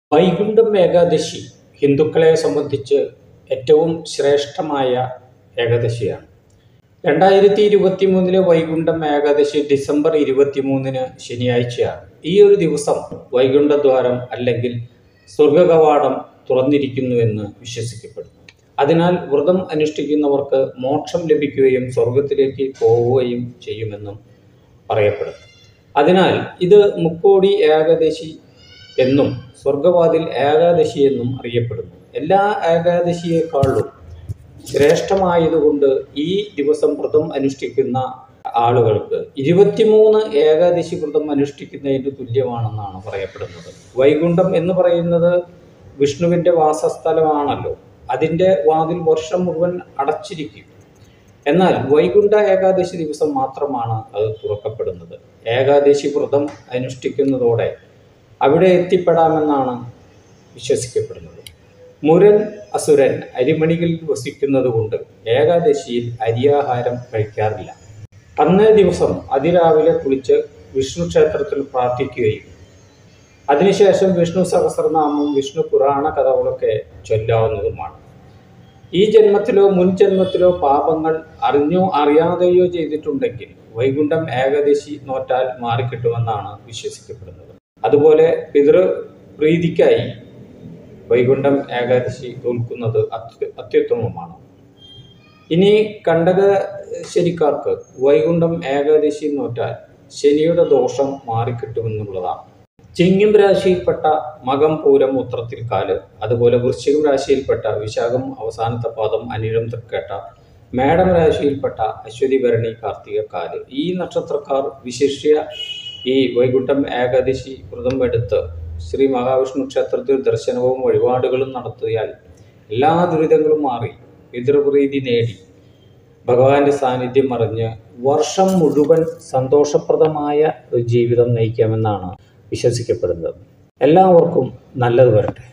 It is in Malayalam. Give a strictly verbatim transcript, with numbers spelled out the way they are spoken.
വൈകുണ്ഠം ഏകാദശി ഹിന്ദുക്കളെ സംബന്ധിച്ച് ഏറ്റവും ശ്രേഷ്ഠമായ ഏകാദശിയാണ്. രണ്ടായിരത്തി ഇരുപത്തി മൂന്നിലെ വൈകുണ്ഠം ഏകാദശി ഡിസംബർ ഇരുപത്തി മൂന്നിന് ശനിയാഴ്ചയാണ്. ഈ ഒരു ദിവസം വൈകുണ്ഠദ്വാരം അല്ലെങ്കിൽ സ്വർഗകവാടം തുറന്നിരിക്കുന്നുവെന്ന് വിശ്വസിക്കപ്പെടുന്നു. അതിനാൽ വ്രതം അനുഷ്ഠിക്കുന്നവർക്ക് മോക്ഷം ലഭിക്കുകയും സ്വർഗത്തിലേക്ക് പോവുകയും ചെയ്യുമെന്നും പറയപ്പെടുന്നു. അതിനാൽ ഇത് മുക്കോടി ഏകാദശി എന്നും സ്വർഗവാതിൽ ഏകാദശി എന്നും അറിയപ്പെടുന്നു. എല്ലാ ഏകാദശിയേക്കാളും ശ്രേഷ്ഠമായതുകൊണ്ട് ഈ ദിവസം വ്രതം അനുഷ്ഠിക്കുന്ന ആളുകൾക്ക് ഇരുപത്തിമൂന്ന് ഏകാദശി വ്രതം അനുഷ്ഠിക്കുന്നതിന് തുല്യമാണെന്നാണ് പറയപ്പെടുന്നത്. വൈകുണ്ഠം എന്ന് പറയുന്നത് വിഷ്ണുവിൻ്റെ വാസസ്ഥലമാണല്ലോ. അതിൻ്റെ വാതിൽ വർഷം മുഴുവൻ അടച്ചിരിക്കും. എന്നാൽ വൈകുണ്ഠ ഏകാദശി ദിവസം മാത്രമാണ് അത് തുറക്കപ്പെടുന്നത്. ഏകാദശി വ്രതം അനുഷ്ഠിക്കുന്നതോടെ അവിടെ എത്തിപ്പെടാമെന്നാണ് വിശ്വസിക്കപ്പെടുന്നത്. മുരൻ അസുരൻ അരിമണികളിൽ വസിക്കുന്നത് കൊണ്ട് ഏകാദശിയിൽ അരിയാഹാരം കഴിക്കാറില്ല. അന്നേ ദിവസം അതിരാവിലെ കുളിച്ച് വിഷ്ണു ക്ഷേത്രത്തിൽ പ്രാർത്ഥിക്കുകയും അതിനുശേഷം വിഷ്ണു സഹസ്രനാമം വിഷ്ണു പുരാണ കഥകളൊക്കെ ചൊല്ലാവുന്നതുമാണ്. ഈ ജന്മത്തിലോ മുൻ ജന്മത്തിലോ പാപങ്ങൾ അറിഞ്ഞോ അറിയാതെയോ ചെയ്തിട്ടുണ്ടെങ്കിൽ വൈകുണ്ഠം ഏകാദശി നോറ്റാൽ മാറിക്കിട്ടുമെന്നാണ് വിശ്വസിക്കപ്പെടുന്നത്. അതുപോലെ പിതൃപ്രീതിക്കായി വൈകുണ്ഠം ഏകാദശി തോൽക്കുന്നത് അത്യ അത്യുത്തമമാണ്. ഇനി കണ്ടകശനിക്കാർക്ക് വൈകുണ്ഠം ഏകാദശി നോറ്റാൽ ശനിയുടെ ദോഷം മാറിക്കിട്ടുമെന്നുള്ളതാണ്. ചിങ്ങം രാശിയിൽപ്പെട്ട മകം പൂരം ഉത്രത്തിൽ കാല്, അതുപോലെ വൃശ്ചികം രാശിയിൽപ്പെട്ട വിശാഖം അവസാനത്തെ പാദം അനിഴം തൃക്കേട്ട, മേടം രാശിയിൽപ്പെട്ട അശ്വതി ഭരണി കാർത്തിക കാല്. ഈ നക്ഷത്രക്കാർ വിശിഷ്യ ഈ വൈകുണ്ഠം ഏകാദശി വ്രതം എടുത്ത് ശ്രീ മഹാവിഷ്ണു ക്ഷേത്രത്തിൽ ദർശനവും വഴിപാടുകളും നടത്തിയാൽ എല്ലാ ദുരിതങ്ങളും മാറി പിതൃപ്രീതി നേടി ഭഗവാന്റെ സാന്നിധ്യം അറിഞ്ഞ് വർഷം മുഴുവൻ സന്തോഷപ്രദമായ ഒരു ജീവിതം നയിക്കാമെന്നാണ് വിശ്വസിക്കപ്പെടുന്നത്. എല്ലാവർക്കും നല്ലത് വരട്ടെ.